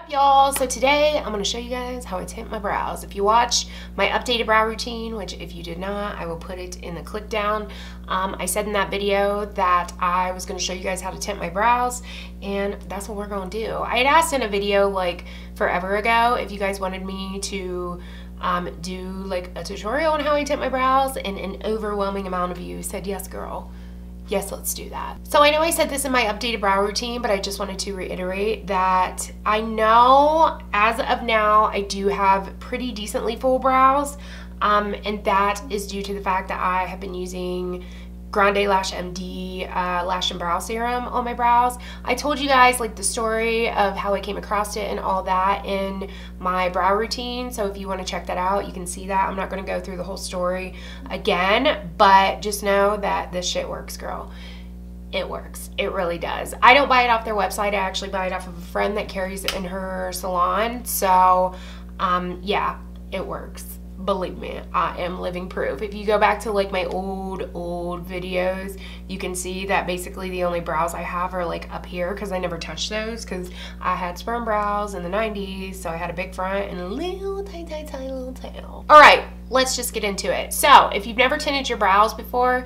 up, y'all? So today I'm going to show you guys how I tint my brows. If you watch my updated brow routine, which if you did not, I will put it in the click down. I said in that video that I was going to show you guys how to tint my brows, and that's what we're going to do. I had asked in a video like forever ago if you guys wanted me to do like a tutorial on how I tint my brows, and an overwhelming amount of you said yes, girl. Yes, let's do that. So I know I said this in my updated brow routine, but I just wanted to reiterate that I know as of now I do have pretty decently full brows, and that is due to the fact that I have been using Grande Lash MD Lash and Brow Serum on my brows. I told you guys like the story of how I came across it and all that in my brow routine, so if you want to check that out, you can see that. I'm not going to go through the whole story again, but just know that this shit works, girl. It works. It really does. I don't buy it off their website. I actually buy it off of a friend that carries it in her salon, so yeah, it works. Believe me, I am living proof. If you go back to like my old videos, you can see that basically the only brows I have are like up here, because I never touched those because I had sperm brows in the 90s, so I had a big front and a little tiny little tail. All right, let's just get into it. So if you've never tinted your brows before,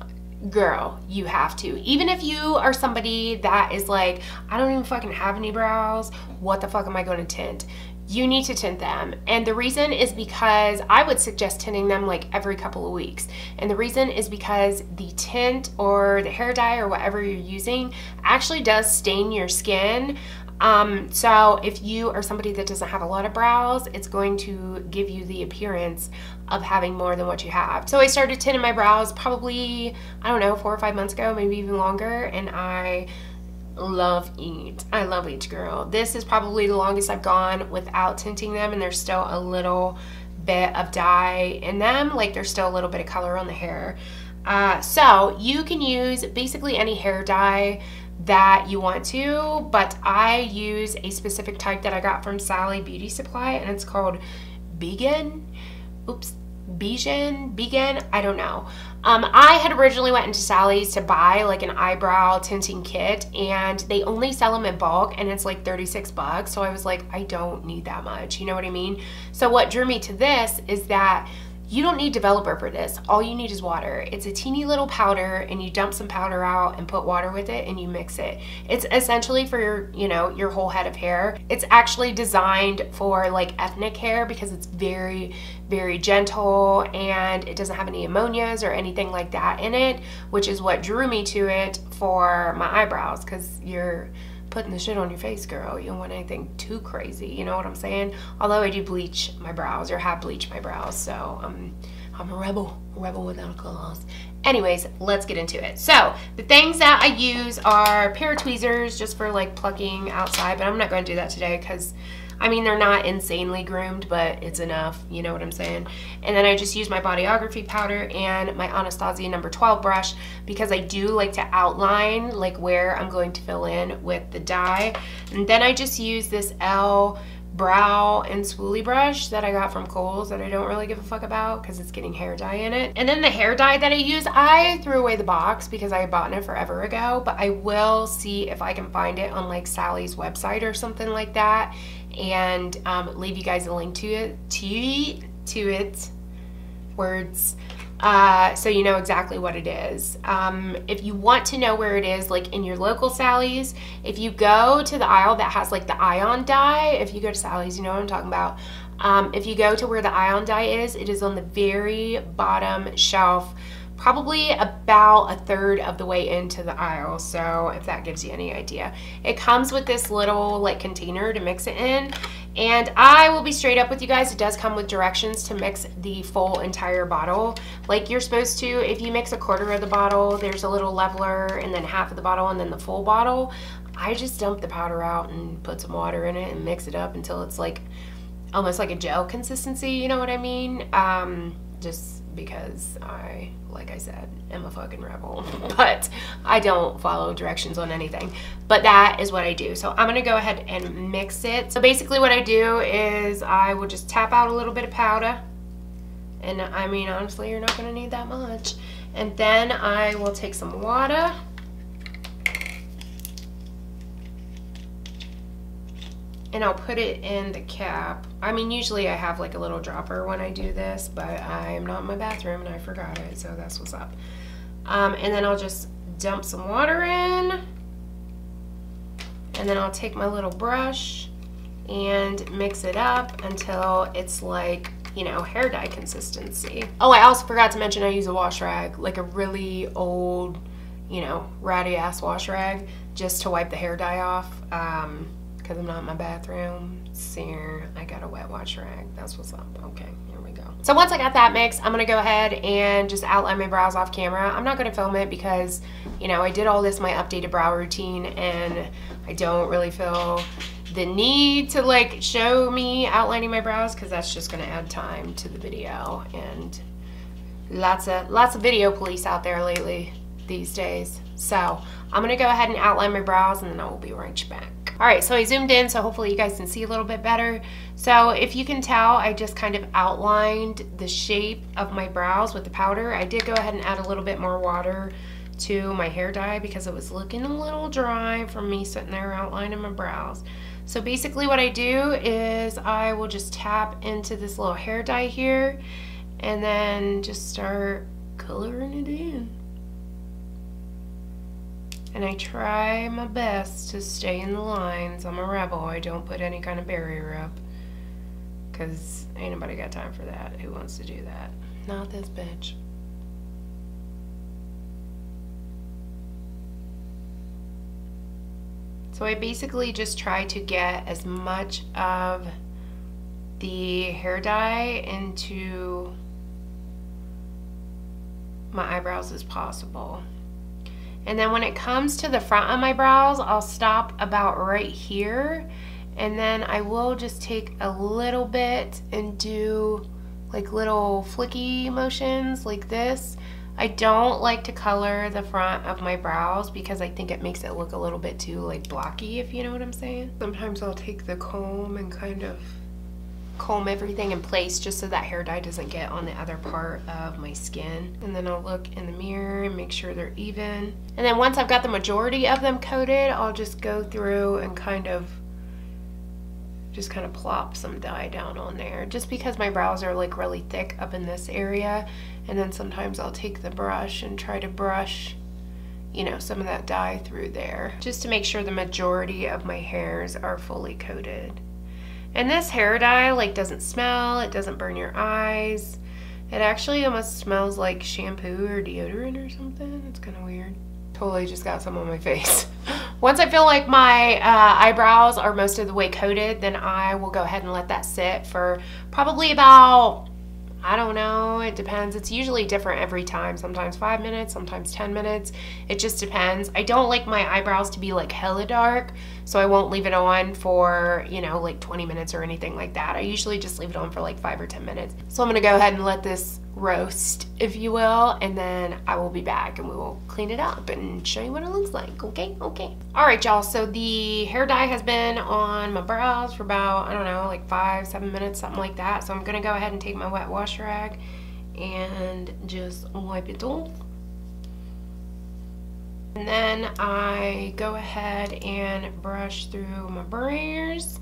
girl, you have to. Even if you are somebody that is like, I don't even fucking have any brows, what the fuck am I going to tint? You need to tint them, and the reason is because I would suggest tinting them like every couple of weeks, and the reason is because the tint or the hair dye or whatever you're using actually does stain your skin. So if you are somebody that doesn't have a lot of brows, it's going to give you the appearance of having more than what you have. So I started tinting my brows probably, I don't know, 4 or 5 months ago, maybe even longer, and I love it. I love it, girl. This is probably the longest I've gone without tinting them, and there's still a little bit of dye in them, like there's still a little bit of color on the hair. So you can use basically any hair dye that you want to, but I use a specific type that I got from Sally Beauty Supply, and it's called Bigen. Oops. Bigen, I don't know. I had originally went into Sally's to buy like an eyebrow tinting kit, and they only sell them in bulk, and it's like 36 bucks. So I was like, I don't need that much, you know what I mean? So what drew me to this is that you don't need developer for this. All you need is water. It's a teeny little powder, and you dump some powder out and put water with it, and you mix it. It's essentially for your, you know, your whole head of hair. It's actually designed for like ethnic hair because it's very, very gentle, and it doesn't have any ammonias or anything like that in it, which is what drew me to it for my eyebrows, because you're putting the shit on your face, girl. You don't want anything too crazy, you know what I'm saying? Although I do bleach my brows, or have bleached my brows, so I'm a rebel without a cause. Anyways, let's get into it. So the things that I use are a pair of tweezers just for like plucking outside, but I'm not going to do that today because I mean, they're not insanely groomed, but it's enough, you know what I'm saying? And then I just use my Bodyography powder and my Anastasia number 12 brush, because I do like to outline like where I'm going to fill in with the dye. And then I just use this Elle brow and spoolie brush that I got from Kohl's that I don't really give a fuck about because it's getting hair dye in it. And then the hair dye that I use, I threw away the box because I bought it forever ago, but I will see if I can find it on like Sally's website or something like that, and leave you guys a link to it, words, so you know exactly what it is. If you want to know where it is, like in your local Sally's, if you go to the aisle that has like the ion dye, if you go to Sally's, you know what I'm talking about. If you go to where the ion dye is, it is on the very bottom shelf, probably about a third of the way into the aisle, so if that gives you any idea. It comes with this little like container to mix it in, and I will be straight up with you guys, it does come with directions to mix the full entire bottle. Like you're supposed to, if you mix a quarter of the bottle, there's a little leveler, and then half of the bottle, and then the full bottle. I just dump the powder out and put some water in it and mix it up until it's like almost like a gel consistency, you know what I mean? Just because I, like I said, am a fucking rebel, but I don't follow directions on anything. But that is what I do. So I'm gonna go ahead and mix it. So basically what I do is I will just tap out a little bit of powder, and I mean, honestly, you're not gonna need that much. And then I will take some water, and I'll put it in the cap. I mean, usually I have like a little dropper when I do this, but I am not in my bathroom and I forgot it, so that's what's up. And then I'll just dump some water in, and then I'll take my little brush and mix it up until it's like, you know, hair dye consistency. Oh, I also forgot to mention I use a wash rag, like a really old, you know, ratty ass wash rag, just to wipe the hair dye off, because I'm not in my bathroom. So I got a wet wash rag. That's what's up. Okay, here we go. So once I got that mixed, I'm gonna go ahead and just outline my brows off camera. I'm not gonna film it because, you know, I did all this my updated brow routine, and I don't really feel the need to like show me outlining my brows, because that's just going to add time to the video, and lots of video police out there lately these days. So I'm going to go ahead and outline my brows, and then I will be right back. Alright, so I zoomed in so hopefully you guys can see a little bit better. So if you can tell, I just kind of outlined the shape of my brows with the powder. I did go ahead and add a little bit more water to my hair dye because it was looking a little dry from me sitting there outlining my brows. So basically what I do is I will just tap into this little hair dye here and then just start coloring it in. And I try my best to stay in the lines. I'm a rebel. I don't put any kind of barrier up because ain't nobody got time for that. Who wants to do that? Not this bitch. So I basically just try to get as much of the hair dye into my eyebrows as possible. And then when it comes to the front of my brows, I'll stop about right here, and then I will just take a little bit and do like little flicky motions like this. I don't like to color the front of my brows because I think it makes it look a little bit too like blocky, if you know what I'm saying. Sometimes I'll take the comb and kind of comb everything in place just so that hair dye doesn't get on the other part of my skin. And then I'll look in the mirror and make sure they're even. And then once I've got the majority of them coated, I'll just go through and kind of plop some dye down on there, just because my brows are like really thick up in this area. And then sometimes I'll take the brush and try to brush, you know, some of that dye through there, just to make sure the majority of my hairs are fully coated. And this hair dye like doesn't smell, it doesn't burn your eyes. It actually almost smells like shampoo or deodorant or something. It's kind of weird. Totally just got some on my face. Once I feel like my eyebrows are most of the way coated, then I will go ahead and let that sit for probably about, I don't know, it depends. It's usually different every time. Sometimes 5 minutes, sometimes 10 minutes. It just depends. I don't like my eyebrows to be like hella dark, so I won't leave it on for, you know, like 20 minutes or anything like that. I usually just leave it on for like 5 or 10 minutes. So I'm gonna go ahead and let this roast, if you will, and then I will be back and we will clean it up and show you what it looks like. Okay. All right, y'all, so the hair dye has been on my brows for about, I don't know, like 5-7 minutes, something like that. So I'm gonna go ahead and take my wet wash rag and just wipe it off. And then I go ahead and brush through my brows.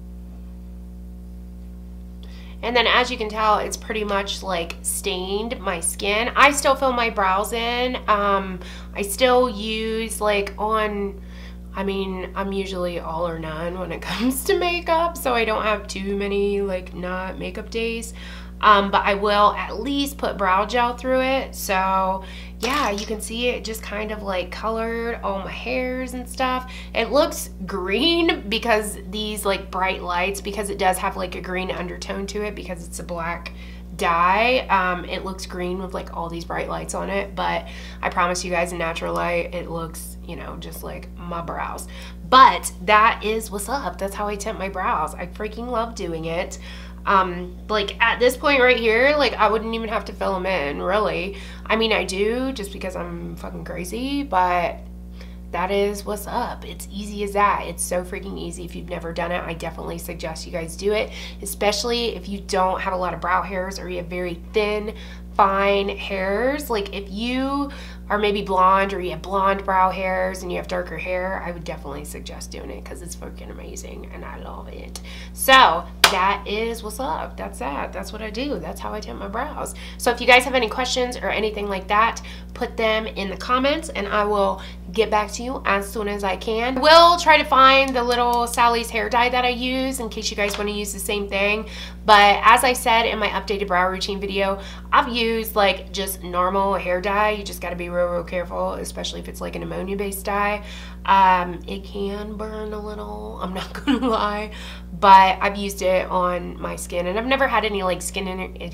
And then as you can tell, it's pretty much like stained my skin. I still fill my brows in. I still use like on, I mean, I'm usually all or none when it comes to makeup, so I don't have too many like not makeup days. But I will at least put brow gel through it. So yeah, you can see it just kind of like colored all my hairs and stuff. It looks green because these like bright lights, because it does have like a green undertone to it because it's a black dye. It looks green with like all these bright lights on it, but I promise you guys in natural light it looks, you know, just like my brows. But that is what's up. That's how I tint my brows. I freaking love doing it. Like at this point right here, like I wouldn't even have to fill them in, really. I mean, I do just because I'm fucking crazy, but that is what's up. It's easy as that. It's so freaking easy. If you've never done it, I definitely suggest you guys do it, especially if you don't have a lot of brow hairs or you have very thin fine hairs, like if you are maybe blonde or you have blonde brow hairs and you have darker hair, I would definitely suggest doing it because it's freaking amazing and I love it. So that is what's up. That's that. That's what I do. That's how I tint my brows. So if you guys have any questions or anything like that, put them in the comments and I will get back to you as soon as I can. I will try to find the little Sally's hair dye that I use in case you guys want to use the same thing. But as I said in my updated brow routine video, I've used like just normal hair dye. You just got to be real careful, especially if it's like an ammonia based dye. It can burn a little, I'm not gonna lie, but I've used it on my skin and I've never had any like skin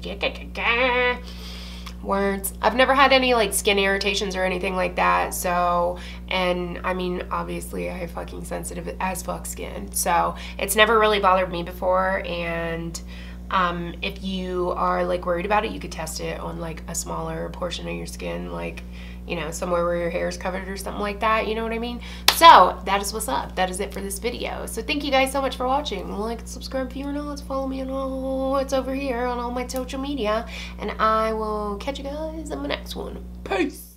I've never had any like skin irritations or anything like that. So, and I mean, obviously I have fucking sensitive as fuck skin, so it's never really bothered me before. And if you are like worried about it, you could test it on like a smaller portion of your skin, like, you know, somewhere where your hair is covered or something like that, you know what I mean? So that is what's up. That is it for this video. So thank you guys so much for watching. Like and subscribe if you're not. Follow me on all, it's over here on all my social media, and I will catch you guys in the next one. Peace.